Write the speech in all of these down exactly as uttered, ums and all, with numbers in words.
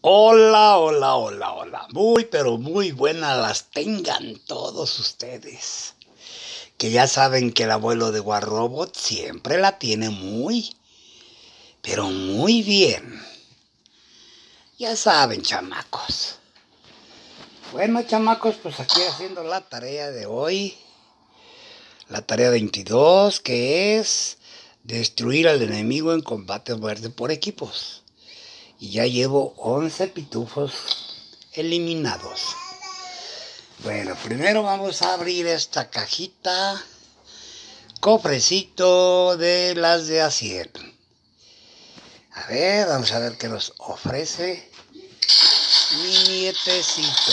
Hola, hola, hola, hola. Muy, pero muy buenas las tengan todos ustedes. Que ya saben que el abuelo de Warrobot siempre la tiene muy, pero muy bien. Ya saben, chamacos. Bueno, chamacos, pues aquí haciendo la tarea de hoy. La tarea veintidós, que es destruir al enemigo en combate a muerte por equipos. Y ya llevo once pitufos eliminados. Bueno, primero vamos a abrir esta cajita. Cofrecito de las de a cien. A ver, vamos a ver qué nos ofrece mi nietecito.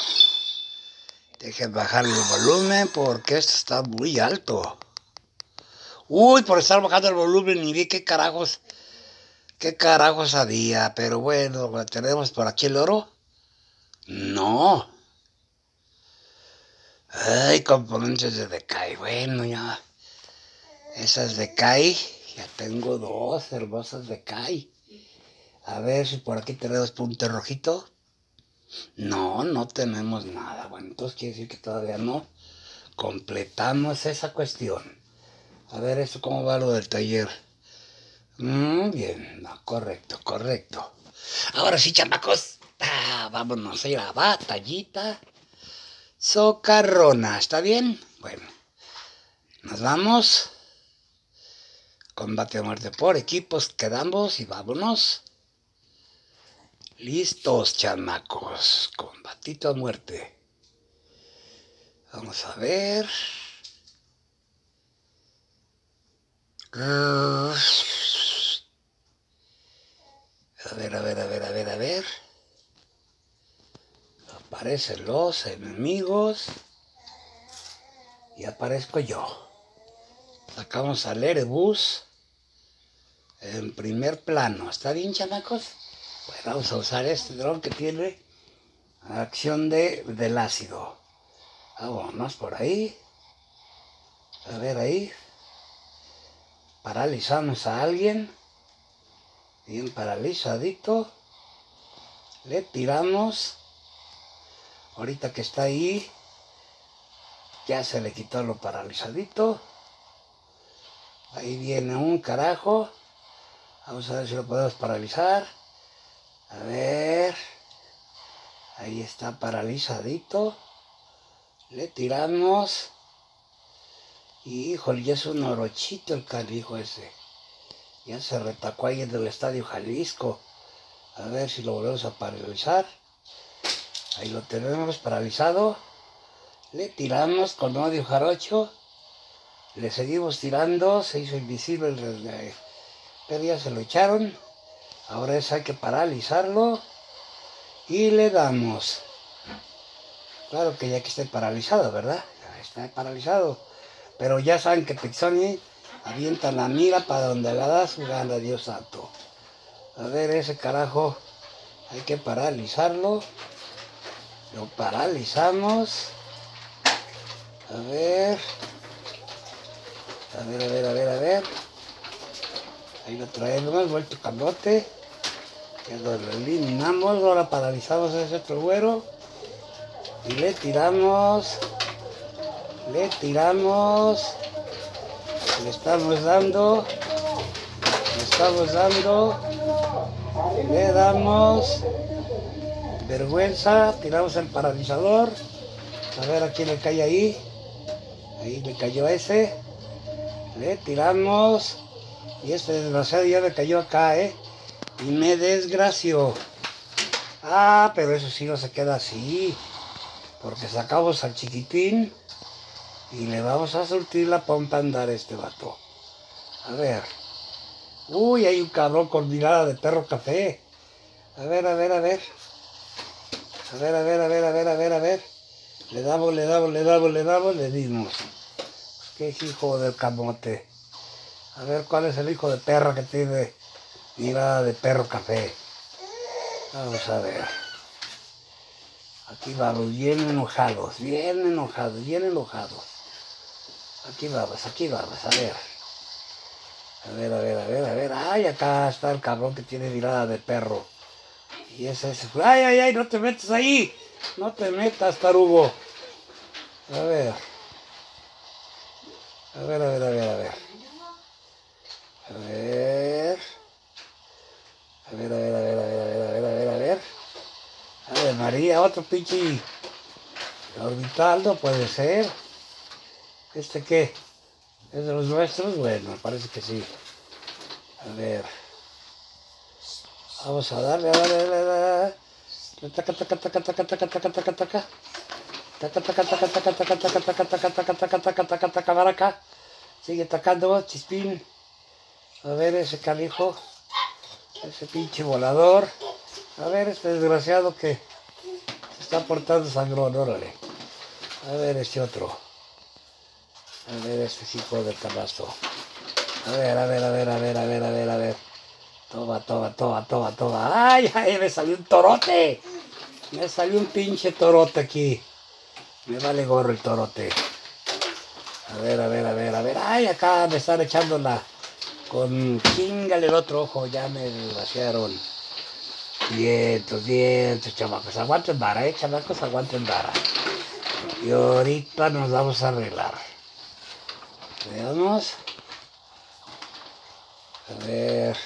Dejen bajarle el volumen porque esto está muy alto. Uy, por estar bajando el volumen ni vi qué carajos, qué carajos había. Pero bueno, tenemos por aquí el oro. No. Ay, componentes de Decay. Bueno, ya. Esas Decay. Ya tengo dos hermosas Decay. A ver si por aquí tenemos punto rojito. No, no tenemos nada. Bueno, entonces quiere decir que todavía no completamos esa cuestión. A ver, ¿esto cómo va lo del taller? Mm, bien, no, correcto, correcto. Ahora sí, chamacos. Ah, vámonos a ir a la batallita socarrona. ¿Está bien? Bueno, nos vamos. Combate a muerte por equipos. Quedamos y vámonos. Listos, chamacos. Combatito a muerte. Vamos a ver. A ver, a ver, a ver, a ver, a ver. Aparecen los enemigos. Y aparezco yo. Sacamos al Erebus en primer plano. ¿Está bien, chamacos? Bueno, vamos a usar este dron que tiene acción de, del ácido. Vámonos por ahí. A ver ahí. Paralizamos a alguien. Bien paralizadito. Le tiramos. Ahorita que está ahí. Ya se le quitó lo paralizadito. Ahí viene un carajo. Vamos a ver si lo podemos paralizar. A ver. Ahí está paralizadito. Le tiramos. Y híjole, ya es un orochito el canijo ese. Ya se retacó ahí en el Estadio Jalisco. A ver si lo volvemos a paralizar. Ahí lo tenemos paralizado. Le tiramos con odio jarocho. Le seguimos tirando. Se hizo invisible el... Pero ya se lo echaron. Ahora es hay que paralizarlo. Y le damos. Claro que ya que esté paralizado, ¿verdad? Ya está paralizado. Pero ya saben que Pixoni avienta la mira para donde la da su gana, Dios santo. A ver, ese carajo hay que paralizarlo. Lo paralizamos. A ver. A ver, a ver, a ver, a ver. Ahí lo traemos, vuelto calote. Ya lo eliminamos. Ahora paralizamos a ese otro güero. Y le tiramos. Le tiramos. Le estamos dando. Le estamos dando. Le damos. Vergüenza. Tiramos el paralizador. A ver a quién le cae ahí. Ahí le cayó a ese. Le tiramos. Y este desgraciado ya me cayó acá, ¿eh? Y me desgració. Ah, pero eso sí no se queda así. Porque sacamos al chiquitín. Y le vamos a surtir la pompa a andar a este vato. A ver. Uy, hay un cabrón con mirada de perro café. A ver, a ver, a ver. A ver, a ver, a ver, a ver, a ver, a ver. Le damos, le damos, le damos, le damos, le dimos. ¿Qué es hijo del camote? A ver, ¿cuál es el hijo de perra que tiene mirada de perro café? Vamos a ver. Aquí vamos, bien enojados, bien enojados, bien enojados. Aquí vamos, aquí vamos, a ver. A ver, a ver, a ver, a ver. Ay, acá está el cabrón que tiene mirada de perro. Y ese es... ¡Ay, ay, ay! ¡No te metas ahí! ¡No te metas, tarugo! A ver. A ver, a ver, a ver, a ver. A ver. A ver, a ver, a ver, a ver, a ver, a ver, a ver, a ver. A ver, María, otro pinche orbital, no puede ser. ¿Este qué? ¿Es de los nuestros? Bueno, parece que sí. A ver. Vamos a darle, a darle, a darle, a darle. Taca, taca, taca, taca, taca, taca, taca, taca. Taca, taca, taca, taca, taca, taca, taca, taca, taca, taca, taca, taca, taca, baraca. Sigue tacando, chispín. A ver ese canijo. Ese pinche volador. A ver este desgraciado que se está portando sangrón, órale. A ver este otro. A ver este hijo del canasto. A ver, a ver, a ver, a ver, a ver, a ver, a ver. Toma, toma, toma, toma, toma. ¡Ay, ay! Me salió un torote. Me salió un pinche torote aquí. Me vale gorro el torote. A ver, a ver, a ver, a ver. ¡Ay! Acá me están echando la... Con chingale el otro ojo. Ya me vaciaron. Vientos, vientos, chamacos. Aguanten vara, eh, chamacos, aguanten vara. Y ahorita nos vamos a arreglar. Veamos. A ver.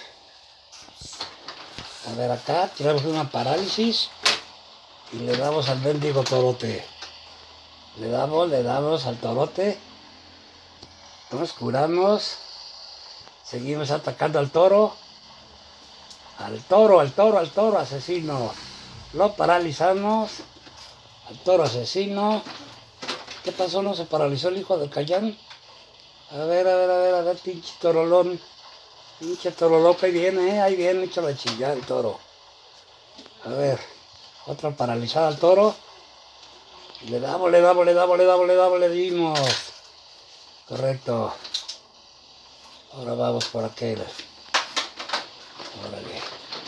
A ver acá, tiramos una parálisis. Y le damos al mendigo torote. Le damos, le damos al torote. Nos curamos. Seguimos atacando al toro. Al toro, al toro, al toro asesino. Lo paralizamos. Al toro asesino. ¿Qué pasó? ¿No se paralizó el hijo del Cayán? A ver, a ver, a ver, a ver, pinche torolón. Pinche toro loco, ahí viene, eh, ahí viene, hecho la chingada el toro. A ver, otra paralizada al toro. Y le damos, le damos, le damos, le damos, le damos, le dimos. Correcto. Ahora vamos por aquel. Órale.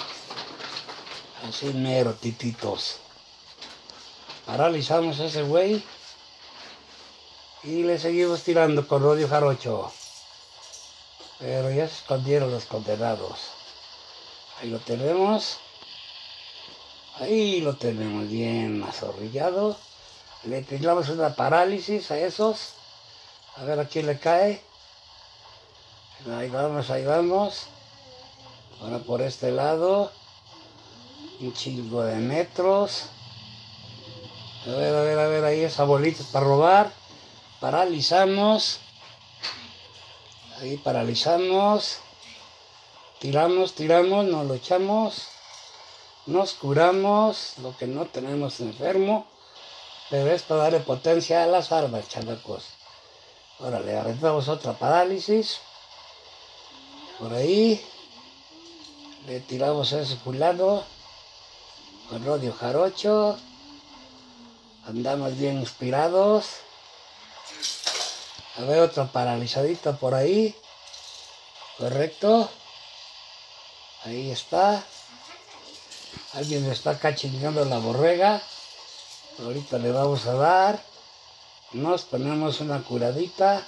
Así mero, tititos. Paralizamos a ese güey. Y le seguimos tirando con rodio jarocho. Pero ya se escondieron los condenados. Ahí lo tenemos. Ahí lo tenemos bien azorrillado. Le tiramos una parálisis a esos. A ver a quién le cae. Ahí vamos, ahí vamos. Ahora por este lado. Un chingo de metros. A ver, a ver, a ver, ahí esa bolita para robar. Paralizamos. Ahí paralizamos. Tiramos, tiramos, nos lo echamos. Nos curamos, lo que no tenemos enfermo. Pero es para darle potencia a las armas, chavacos. Ahora le arreglamos otra parálisis. Por ahí. Le tiramos a ese fulano. Con rodio jarocho. Andamos bien inspirados. A ver, otra paralizadita por ahí. Correcto. Ahí está. Alguien me está acá chingando la borrega. Ahorita le vamos a dar. Nos ponemos una curadita.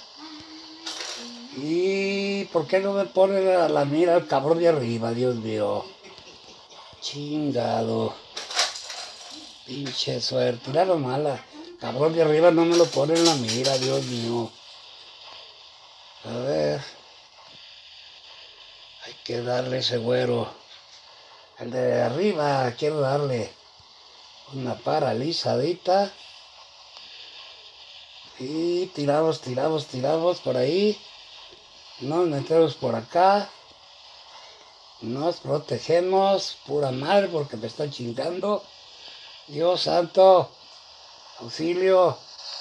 Y ¿por qué no me ponen a la mira el cabrón de arriba? Dios mío. Chingado. Pinche suerte. Mira lo mala. Cabrón de arriba no me lo ponen en la mira, Dios mío. A ver. Hay que darle ese güero. El de arriba, quiero darle una paralizadita. Y tiramos, tiramos, tiramos por ahí. Nos metemos por acá. Nos protegemos. Pura madre porque me están chingando. Dios santo. Auxilio.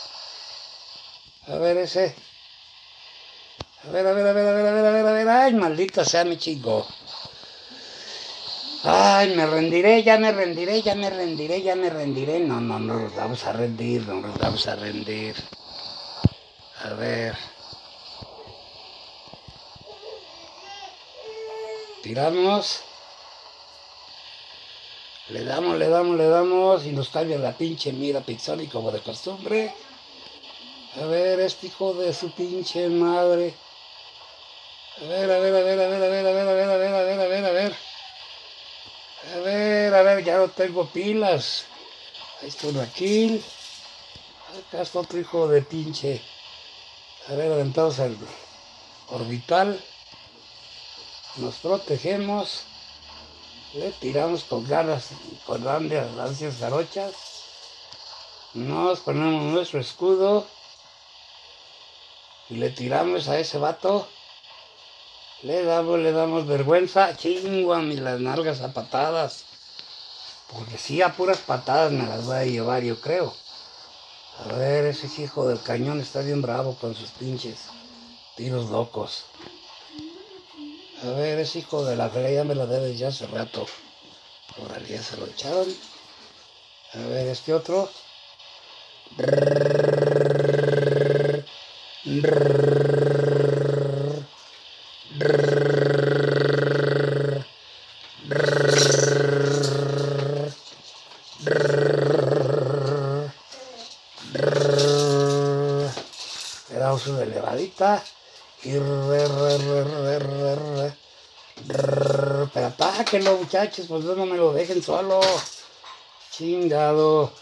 A ver ese. A ver, a ver, a ver, a ver, a ver, a ver, a ver. Ay, maldita sea mi chico. Ay, me rendiré, ya me rendiré, ya me rendiré, ya me rendiré. No, no, no nos vamos a rendir, no nos vamos a rendir. A ver. Tiramos. Le damos, le damos, le damos. Y nos cambia la pinche mira Pizzoni como de costumbre. A ver, este hijo de su pinche madre. A ver, a ver, a ver, a ver, a ver, a ver, a ver, a ver, a ver, a ver, a ver. A ver, a ver, ya no tengo pilas. Ahí está un aquí. Acá está otro hijo de pinche. A ver, aventamos el orbital. Nos protegemos. Le tiramos con ganas, con grandes ansias jarochas. Nos ponemos nuestro escudo. Y le tiramos a ese vato. Le damos, le damos vergüenza. Chinguan y las nalgas a patadas. Porque sí, a puras patadas me las voy a llevar, yo creo. A ver, ese hijo del cañón está bien bravo con sus pinches tiros locos. A ver, ese hijo de la feria ya me lo debe ya hace rato. Órale, ya se lo echaron. A ver, este otro. Le damos una elevadita. Y re, re, re, re, re, re. Pero atáquenlo, muchachos, pues no me lo dejen solo. Chingado.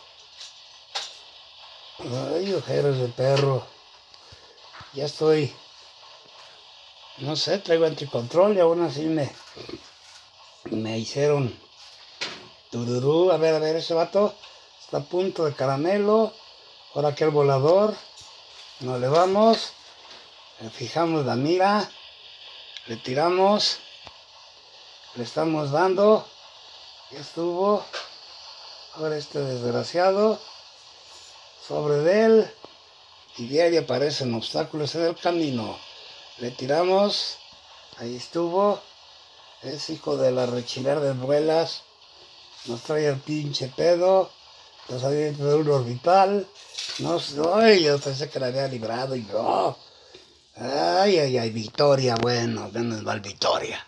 Ay, ojeros de perro. Ya estoy. No sé, traigo anticontrol y aún así me. Me hicieron. Tururú. A ver, a ver, ese vato está a punto de caramelo. Ahora que el volador. Nos le vamos. Le fijamos la mira. Le tiramos. Le estamos dando. Ya estuvo. Ahora este desgraciado. Sobre de él. Y diario aparecen obstáculos en el camino. Le tiramos. Ahí estuvo. Es hijo de la rechinar de vuelas. Nos trae el pinche pedo. Nos había dentro de un orbital. No sé, yo pensé que la había librado y yo. Ay, ay, ay, victoria, bueno, menos mal victoria.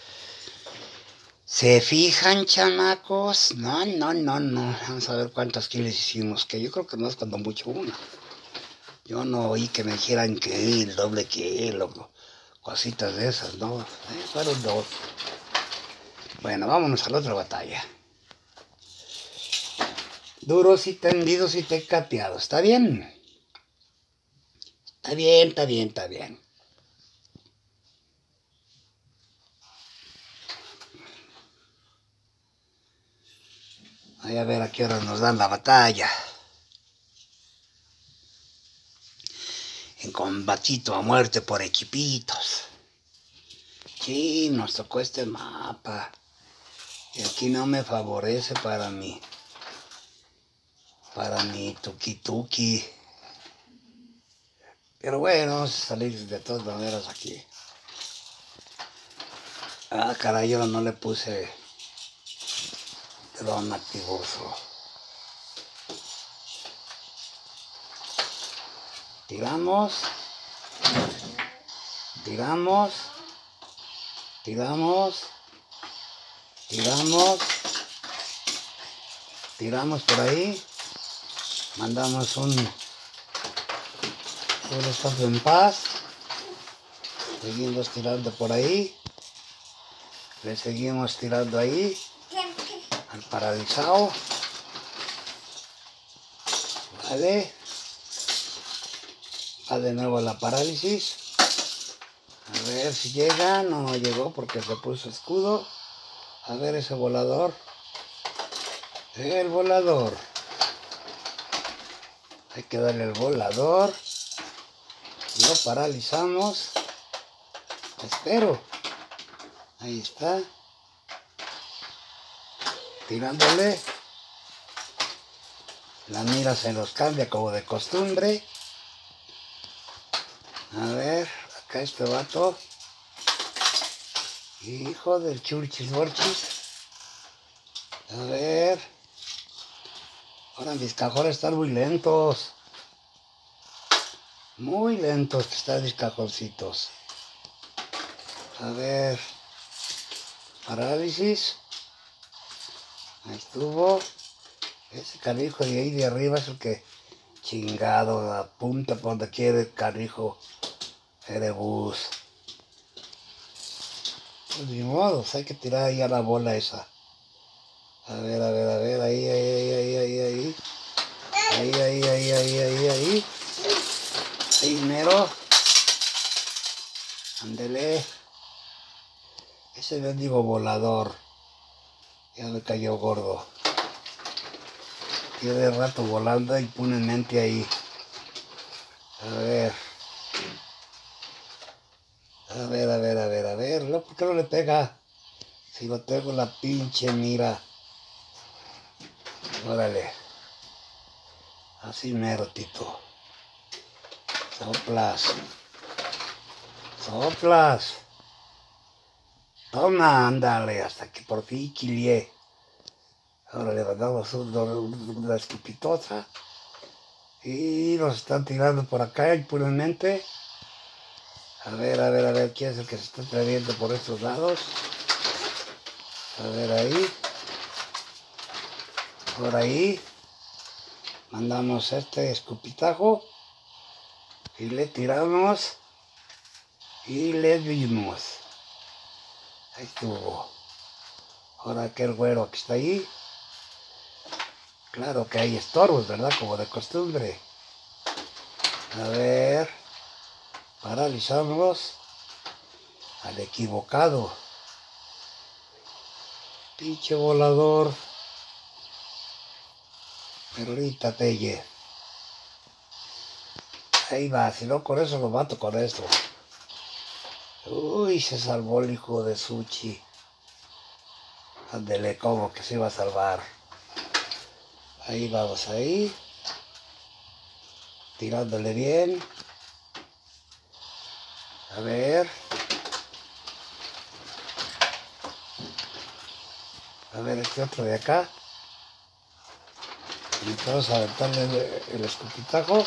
¿Se fijan, chamacos? No, no, no, no. Vamos a ver cuántas kills hicimos, que yo creo que no es cuando mucho una. Yo no oí que me dijeran que el doble kill o cositas de esas, no. Eh, fueron dos. Bueno, vámonos a la otra batalla. Duros y tendidos y tecateados, ¿está bien? Está bien, está bien, está bien. Voy a ver a qué hora nos dan la batalla. En combatito a muerte por equipitos. Sí, nos tocó este mapa. Y aquí no me favorece para mí. Para mi tuki tuki. Pero bueno, vamos a salir de todas maneras aquí. Ah, caray, yo no le puse dron activoso. Tiramos. Tiramos. Tiramos. Tiramos. Tiramos por ahí. Mandamos un... un estado en paz. Seguimos tirando por ahí. Le seguimos tirando ahí. Al paralizado. Vale. Va de nuevo la parálisis. A ver si llega. No llegó porque se puso escudo. A ver ese volador. El volador. Hay que darle el volador. Lo paralizamos. Espero. Ahí está. Tirándole. La mira se los cambia como de costumbre. A ver, acá este vato. Hijo del churchis borchis. A ver. Ahora mis cajones están muy lentos. Muy lentos que están mis cajoncitos. A ver. Parálisis. Ahí estuvo. Ese canijo de ahí de arriba es el que chingado apunta por donde quiere el canijo Erebus. Pues ni modo, hay que tirar ahí a la bola esa. A ver, a ver, a ver, ahí, ahí, ahí, ahí, ahí, ahí. Ahí, ahí, ahí, ahí, ahí, ahí. Ahí, mero. Ándele. Ese bendigo volador. Ya me cayó gordo. Tiene rato volando impunemente ahí. A ver. A ver, a ver, a ver, a ver. No, ¿por qué no le pega? Si lo tengo en la pinche mira. Órale. Así mero, Tito. Soplas. Soplas. Toma, ándale, hasta que por fin quilié. Ahora le mandamos una escupitosa. Y nos están tirando por acá impunemente. A ver, a ver, a ver, ¿quién es el que se está atreviendo por estos lados? A ver ahí. Por ahí. Mandamos este escupitajo. Y le tiramos. Y le dimos. Ahí estuvo. Ahora aquel güero que está ahí. Claro que hay estorbos, ¿verdad? Como de costumbre. A ver. Paralizamos al equivocado. Pinche volador. Pero ahorita pelle. Ahí va, si no con eso lo mato con esto. Uy, se salvó el hijo de Suchi. Ándele, como que se iba a salvar. Ahí vamos, ahí. Tirándole bien. A ver. A ver este otro de acá. Y vamos a aventarle el, el escupitajo.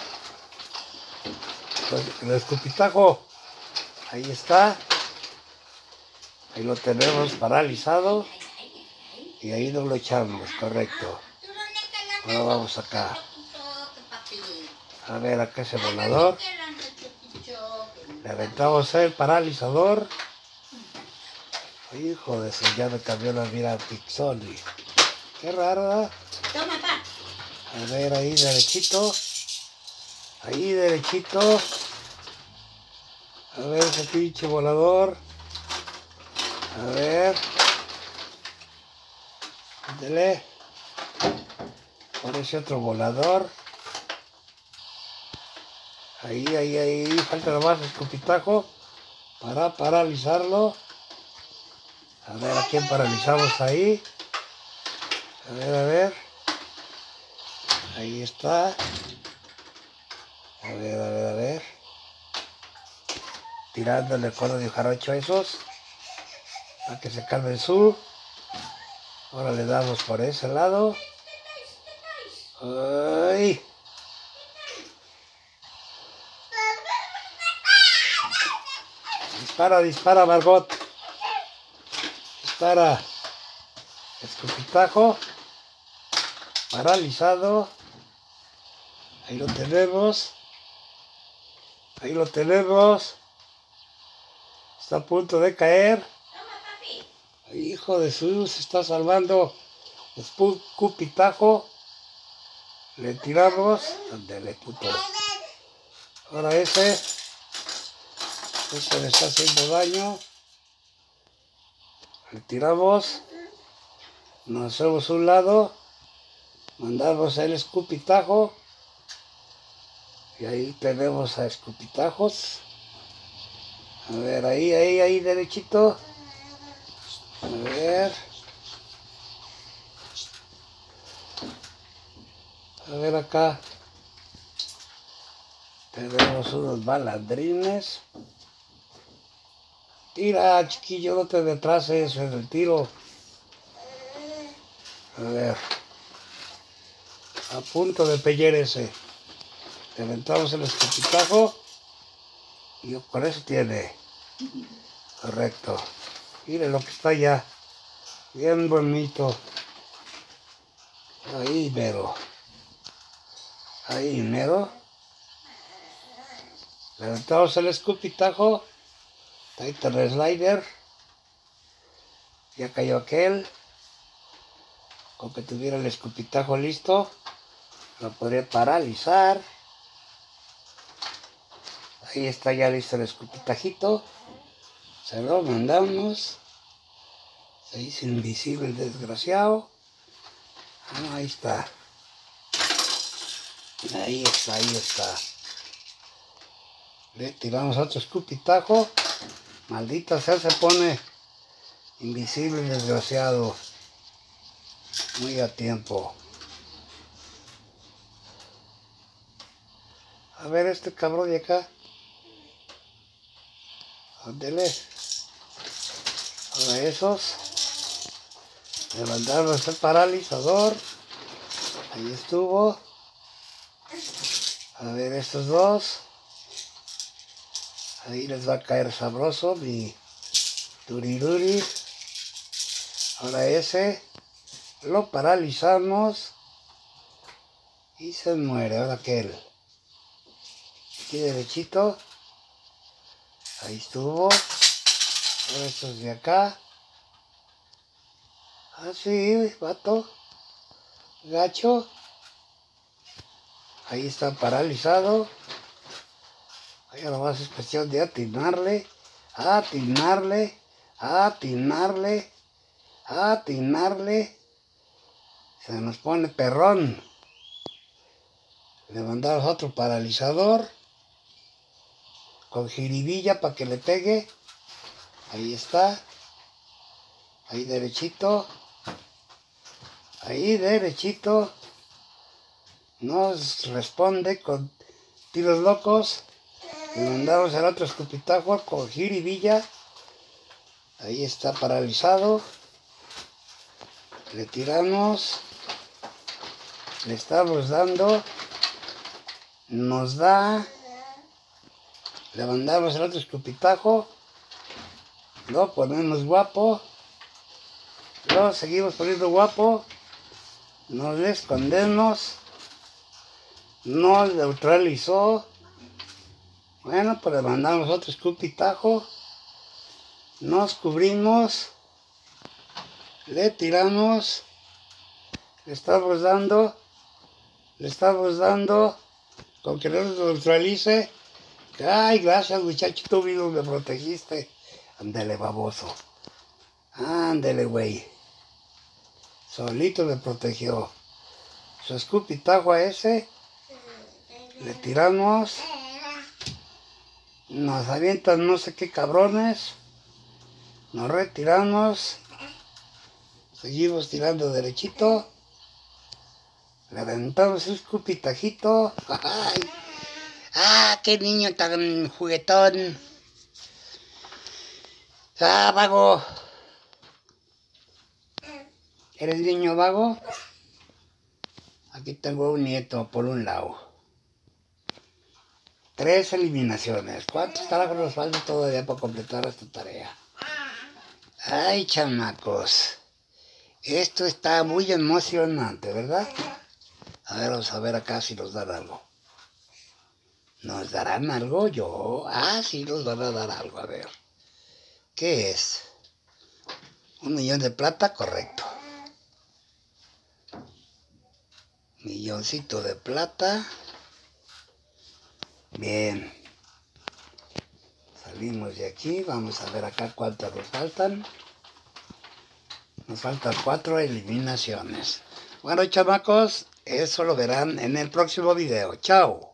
El escupitajo. Ahí está. Ahí lo tenemos paralizado. Y ahí nos lo echamos, correcto. Ahora vamos acá. A ver, acá ese volador. Le aventamos el paralizador. Hijo de su, ya me cambió la mira Pixoli. Qué raro, ¿eh? Toma, pa. A ver, ahí derechito. Ahí derechito. A ver ese pinche volador. A ver. Ándele. Por ese otro volador. Ahí, ahí, ahí. Falta nomás el escupitajo para paralizarlo. A ver a quién paralizamos ahí. A ver, a ver. Ahí está. A ver, a ver, a ver. Tirándole el cuerno de jarocho a esos. Para que se calmen su. Ahora le damos por ese lado. ¡Ay! Dispara, dispara, Margot. Dispara. Escupitajo. Paralizado. Ahí lo tenemos. Ahí lo tenemos. Está a punto de caer. Hijo de su, se está salvando. Escupitajo. Le tiramos. Ándale, puto. Ahora ese. Ese le está haciendo daño. Le tiramos. Nos hacemos un lado. Mandamos el escupitajo. Y ahí tenemos a escupitajos. A ver, ahí, ahí, ahí, derechito. A ver. A ver acá. Tenemos unos balandrines. Tira, chiquillo, no te retrases en el tiro. A ver. A punto de pellear ese. Le aventamos el escupitajo. Y con eso tiene. Correcto. Mire lo que está allá. Bien bonito. Ahí mero. Ahí mero. Le aventamos el escupitajo. Ahí está el slider. Ya cayó aquel. Con que tuviera el escupitajo listo, lo podría paralizar. Ahí está ya listo el escupitajito. Se lo mandamos. Se hizo invisible el desgraciado. Ah, ahí está. Ahí está, ahí está. Le tiramos otro escupitajo. Maldita sea, se pone invisible el desgraciado. Muy a tiempo. A ver este cabrón de acá. Ándele. Ahora esos. Levantarlos el paralizador. Ahí estuvo. A ver estos dos. Ahí les va a caer sabroso mi turiruri. Ahora ese. Lo paralizamos. Y se muere. Ahora aquel. Aquí derechito. Ahí estuvo. Ahora estos de acá. Así, vato. Gacho. Ahí está paralizado. Ahí nomás es cuestión de atinarle. Atinarle. Atinarle. Atinarle. Se nos pone perrón. Le mandamos otro paralizador. Con jiribilla para que le pegue. Ahí está. Ahí derechito. Ahí derechito. Nos responde con tiros locos. Le mandamos el otro escupitajo con jiribilla. Ahí está paralizado. Le tiramos. Le estamos dando. Nos da. Le mandamos el otro escupitajo. Lo ponemos guapo. Lo seguimos poniendo guapo. Nos le escondemos. Nos neutralizó. Bueno, pues le mandamos otro escupitajo. Nos cubrimos. Le tiramos. Le estamos dando. Le estamos dando. Con que no nos neutralice. Ay, gracias muchacho, tú mismo me protegiste. Ándele, baboso. Ándele, güey. Solito me protegió. Su escupitajo a ese. Le tiramos. Nos avientan no sé qué cabrones. Nos retiramos. Seguimos tirando derechito. Le aventamos un escupitajito. Ay. ¡Ah, qué niño tan juguetón! ¡Ah, vago! ¿Eres niño vago? Aquí tengo un nieto por un lado. Tres eliminaciones. ¿Cuántos carajos nos falta todavía para completar esta tarea? ¡Ay, chamacos! Esto está muy emocionante, ¿verdad? A ver, vamos a ver acá si nos dan algo. ¿Nos darán algo? Yo. Ah, sí, nos van a dar algo. A ver. ¿Qué es? ¿Un millón de plata? Correcto. Milloncito de plata. Bien. Salimos de aquí. Vamos a ver acá cuántas nos faltan. Nos faltan cuatro eliminaciones. Bueno, chamacos, eso lo verán en el próximo video. Chao.